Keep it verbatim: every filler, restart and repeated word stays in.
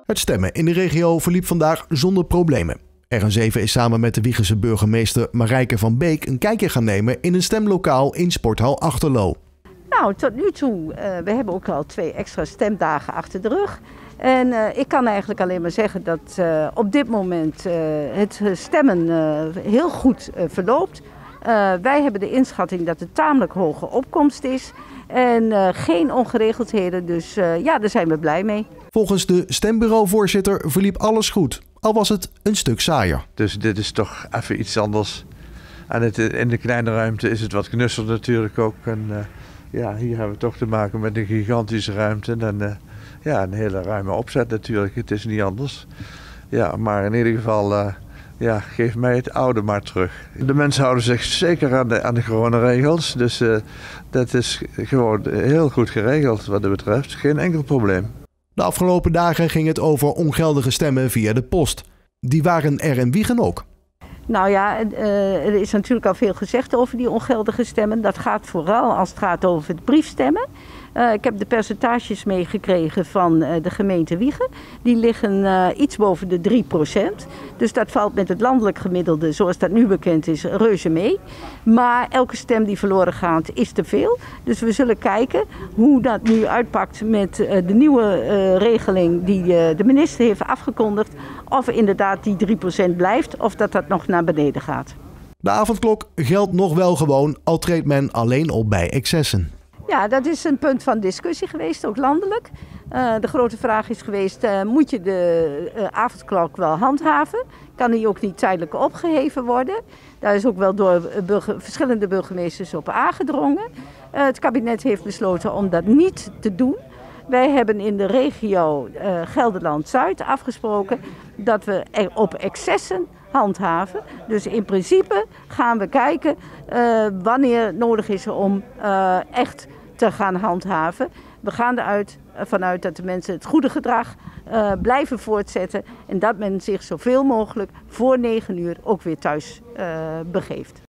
Het stemmen in de regio verliep vandaag zonder problemen. R N zeven is samen met de Wijchense burgemeester Marijke van Beek een kijkje gaan nemen in een stemlokaal in Sporthal Achterlo. Nou, tot nu toe, uh, we hebben ook al twee extra stemdagen achter de rug. En uh, ik kan eigenlijk alleen maar zeggen dat uh, op dit moment uh, het stemmen uh, heel goed uh, verloopt. Uh, wij hebben de inschatting dat er tamelijk hoge opkomst is en uh, geen ongeregeldheden, dus uh, ja, daar zijn we blij mee. Volgens de stembureauvoorzitter verliep alles goed, al was het een stuk saaier. Dus dit is toch even iets anders. En het, in de kleine ruimte is het wat knusser natuurlijk ook. En uh, ja, hier hebben we toch te maken met een gigantische ruimte en uh, ja, een hele ruime opzet natuurlijk. Het is niet anders. Ja, maar in ieder geval, uh, ja, geef mij het oude maar terug. De mensen houden zich zeker aan de, aan de coronaregels. Dus uh, dat is gewoon heel goed geregeld wat dat betreft. Geen enkel probleem. De afgelopen dagen ging het over ongeldige stemmen via de post. Die waren er in Wijchen ook. Nou ja, uh, er is natuurlijk al veel gezegd over die ongeldige stemmen. Dat gaat vooral als het gaat over het briefstemmen. Uh, ik heb de percentages meegekregen van uh, de gemeente Wijchen. Die liggen uh, iets boven de drie procent. Dus dat valt met het landelijk gemiddelde, zoals dat nu bekend is, reuze mee. Maar elke stem die verloren gaat is te veel. Dus we zullen kijken hoe dat nu uitpakt met uh, de nieuwe uh, regeling die uh, de minister heeft afgekondigd. Of inderdaad die drie procent blijft of dat dat nog naar beneden gaat. De avondklok geldt nog wel gewoon, al treedt men alleen op bij excessen. Ja, dat is een punt van discussie geweest, ook landelijk. Uh, de grote vraag is geweest, uh, moet je de uh, avondklok wel handhaven? Kan die ook niet tijdelijk opgeheven worden? Daar is ook wel door burger, verschillende burgemeesters op aangedrongen. Uh, het kabinet heeft besloten om dat niet te doen. Wij hebben in de regio uh, Gelderland-Zuid afgesproken dat we er op excessen handhaven. Dus in principe gaan we kijken uh, wanneer het nodig is om uh, echt te gaan handhaven. We gaan eruit vanuit dat de mensen het goede gedrag uh, blijven voortzetten en dat men zich zoveel mogelijk voor negen uur ook weer thuis uh, begeeft.